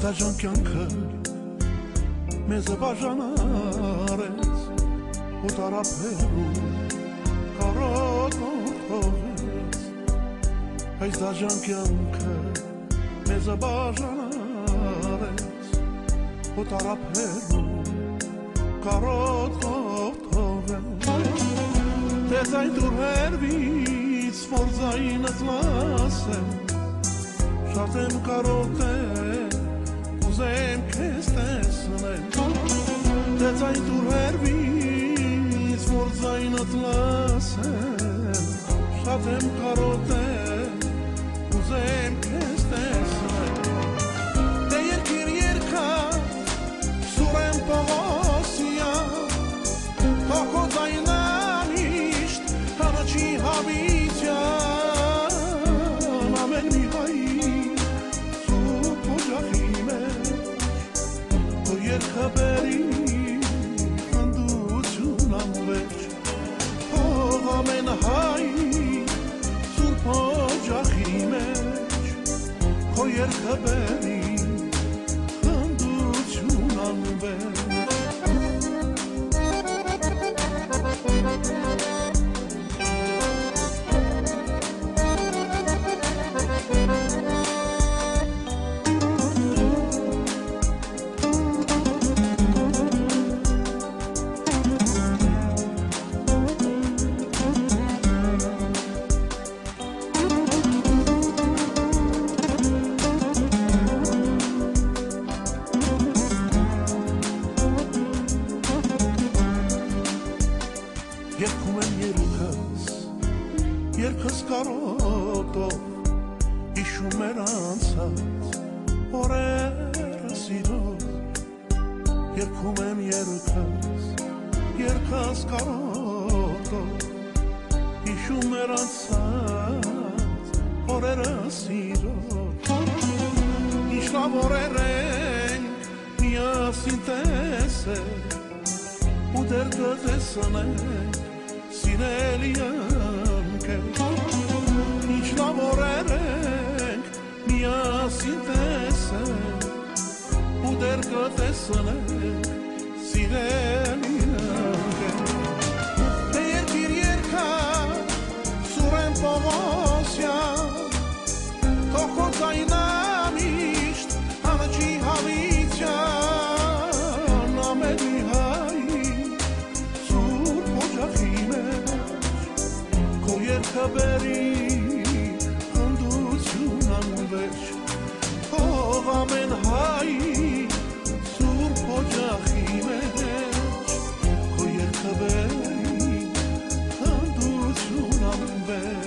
տաջան կյանքը մեզ բաժանարեց ու տարափելու կարոտով թողեց այս տաջան կյանքը մեզ բաժանարեց ու տարափելու կարոտով թողեց դες այն դուր հերվից որ ձայնդ լասեմ շատ եմ կարոտել ուզեմ քեզ տեսնել դες այն դուր հերվից որ ձայնդ լասեմ շատ եմ կարոտել ուզեմ քեզ տեսնել դե երկիր երկար սուր եմ Պողոսիա թող քո ձայնը միշտ հառաչի հավիտյան ամեն մի հայի սուրբ օջախի մեջ քո երգը բերի խնդություն անվերջ թող ամեն հայի սուրբ օջախի մեջ քո երգը բերի խնդություն անվերջ Երգում եմ երկս կարոտով հիշում էր անցած օրերը սիրով Երգում եմ երկս կարոտով հիշում էր անցած օրերը սիրով Ինչ լավ օրեր ենք միասին տեսել ու դեռ կտեսնենք սիրելի ընկեր Ինչ լավ օրեր ենք միասին տեսել ու դեռ կտեսնենք սիրելի ընկեր Դե երկիր երկար սուր եմ Պողոսիա թող քո ձայնը միշտ հառաչի հավիտյան ամեն մի հայի սուրբ օջախի մեջ քո երգը բերի խնդություն անվերջ թող ամեն հայի սուրբ օջախի մեջ քո երգը բերի խնդություն անվերջ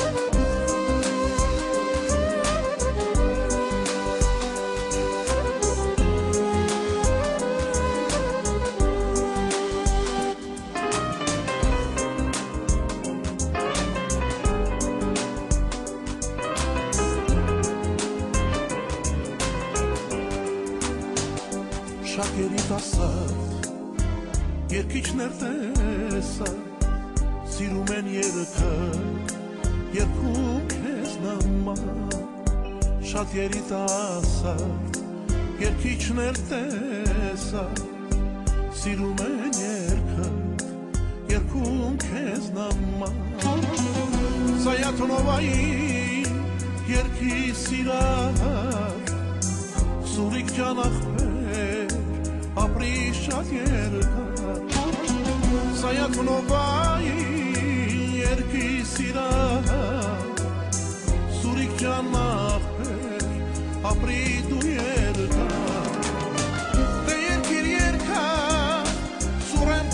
Շատ երիտասարդ երկիչներ տեսա սիրում են երգը երգում քեզ նման Շատ երիտասարդ երկիչներ տեսա սիրում են երգը երգում քեզ նման Զայաթոնովայի երգի սիրահար Սուրիկ ջան ախպեր ապրի շատ երկար Զայաթոնովայի երգի սիրահար Սուրիկ ջան ախպեր ապրի դու երկար Դե երկիր երկար սուր եմ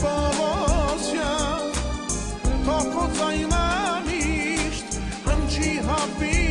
Պողոսիա թող քո ձայնը միշտ հնչի հավիտյան